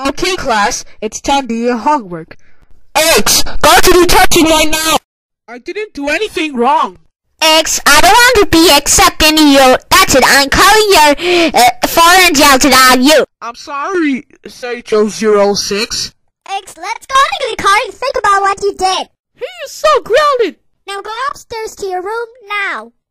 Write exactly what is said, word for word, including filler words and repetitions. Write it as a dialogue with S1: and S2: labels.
S1: Okay, class, it's time to do your homework. X, go to detention right now! I didn't do anything wrong.
S2: X, I don't want to be accepting you. That's it, I'm calling your uh, foreign jail on you.
S1: I'm sorry, Seicho zero six.
S3: X, let's go to the car and think about what you did.
S1: He is so grounded.
S3: Now go upstairs to your room now.